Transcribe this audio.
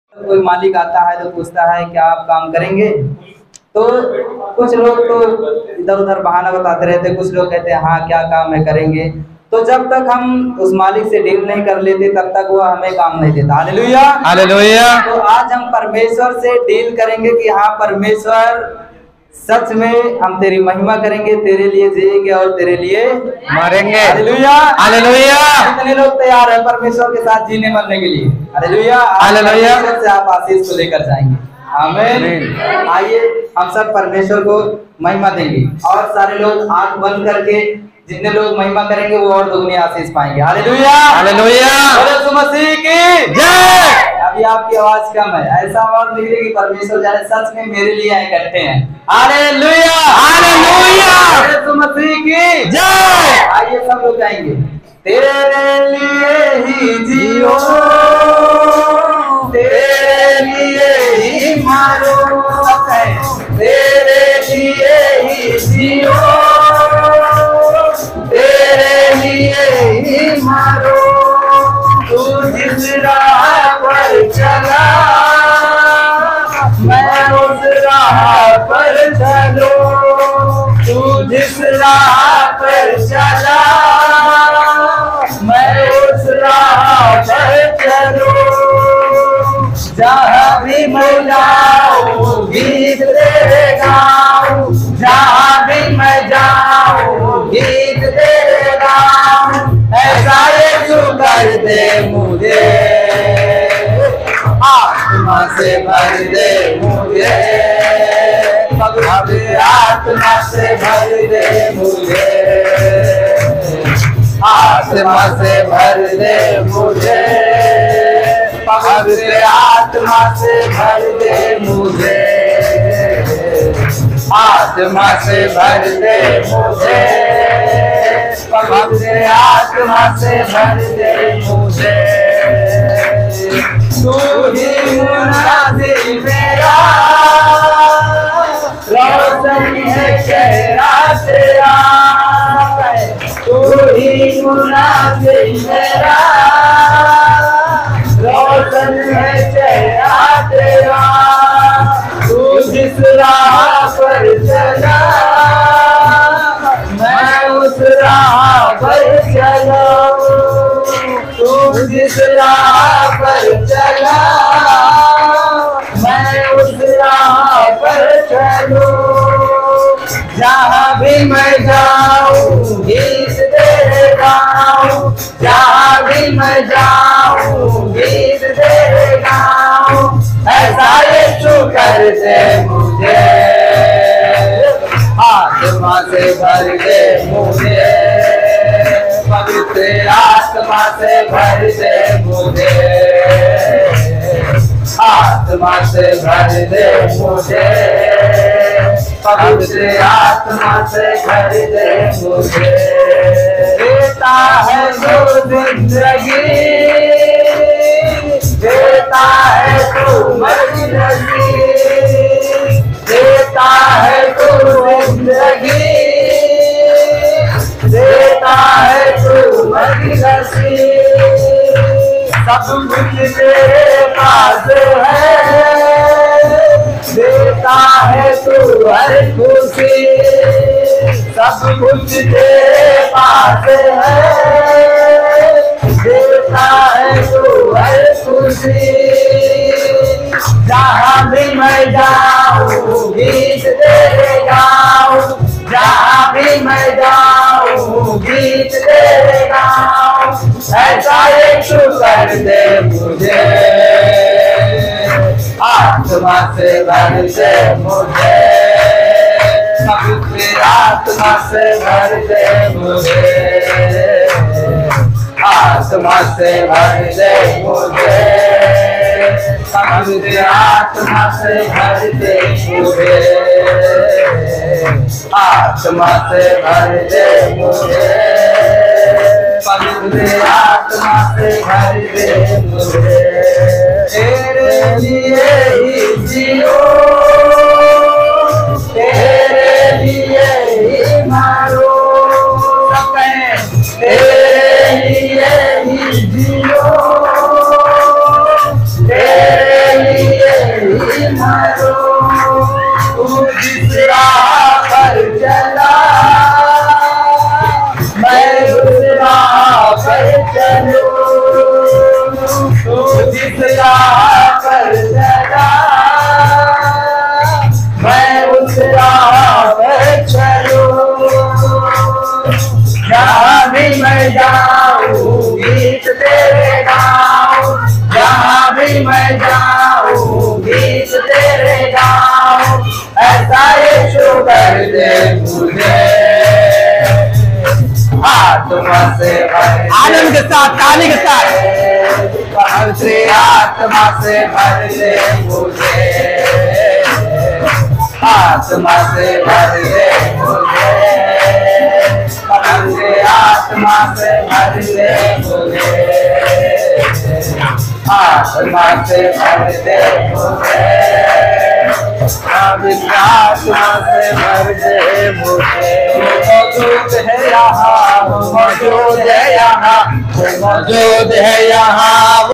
कोई मालिक आता है तो पूछता है क्या आप काम करेंगे, तो कुछ लोग तो इधर उधर बहाना बताते रहते, कुछ लोग कहते हैं हाँ क्या काम है करेंगे। तो जब तक हम उस मालिक से डील नहीं कर लेते तब तक वो हमें काम नहीं देता। Hallelujah hallelujah. तो आज हम परमेश्वर से डील करेंगे कि हाँ परमेश्वर सच में हम तेरी महिमा करेंगे, तेरे लिए जिएंगे और तेरे लिए मरेंगे। Hallelujah hallelujah. कितने लोग तैयार है परमेश्वर के साथ जीने मरने के लिए? Hallelujah hallelujah. परमेश्वर से आप आशीष को लेकर जाएंगे। आमीन। आइए हम सब परमेश्वर को महिमा देंगे और सारे लोग आंख बंद करके जितने लोग महिमा करेंगे वो और दुगनी आशीष पाएंगे। Hallelujah hallelujah. यीशु मसीह की जय। अभी आपकी आवाज कम है, ऐसा आवाज निकले कि परमेश्वर जाने सच में मेरे लिए इकट्ठे हैं। हालेलुया हालेलुया यीशु मसीह की जय। आइए सब लोग गाएंगे। तेरे लिए ही जियो, तेरे लिए ही मारो, तेरे लिए ही जियो, तेरे लिए ही मारो। तू जिस राह पर चला मैं उस राह पर चलो, तू जिस राह पर चला मैं उस राह पर चलो। जहाँ भी मैं जाऊँ गीत तेरे गाऊँ, जहाँ भी मैं जाऊँ गीत तेरे गाऊँ। ऐसा यीशु कर दे मुझे, आत्मा से भर दे मुझे, पवित्र आत्मा से भर दे मुझे, आत्मा से भर दे मुझे, पवित्र आत्मा से भर दे मुझे, आत्मा से भर दे मुझे, पवित्र आत्मा से भर दे मुझे। तू ही मुनादी मेरा, रोशन है चेहरा तेरा, तू ही मुनादी मेरा, रोशन है चेहरा तेरा। तू जिस राह पर चला मैं उस राह पर चला, तू जिस राह पर चला मैं उस राह पर चलो। जहाँ भी मैं जाऊँ गीत तेरे गाऊँ, जहाँ भी मैं जाऊँ गीत तेरे गाऊँ। ऐसा यीशु कर दे मुझे, आत्मा से भर दे मुझे, पवित्र आत्मा से भर दे मुझे, आत्मा से भर दे मुझे, पवित्र आत्मा से भर दे मुझे। देता है जो जिंदगी, देता है तू मर्जी, देता है तू जिंदगी, देता है तू मर्जी। सब कुछ तेरे पास है, देता है तू हर खुशी, सब कुछ तेरे पास है, देता है तू हर खुशी। जहाँ भी मैं जाऊँ गीत तेरे गाऊँ, जहाँ भी मैं जाऊँ गीत तेरे गाऊँ। ऐसा यीशु कर दे मुझे, आत्मा से भर दे मुझे, पवित्र आत्मा से भर दे मुझे, आत्मा से भर दे मुझे, पवित्र आत्मा से भर दे मुझे, आत्मा से भर दे मुझे, पवित्र आत्मा से भर दे मुझे। तेरे लिए ही जियो, तेरे लिए ही मारो, तेरे लिए ही जियो, तेरे आऊं गीत तेरे गाऊं, ऐसा यीशु कर दे मुझे, आत्मा से भर दे। आनंद के साथ, ताली के साथ, पवित्र आत्मा से भर दे मुझे, आत्मा से भर दे मुझे, पवित्र आत्मा से भर दे मुझे, आत्मा से भर दे मुझे, पवित्र आत्मा से भर दे मुझे। मौजूद है यहाँ, मौजूद है यहाँ, मौजूद है यहाँ।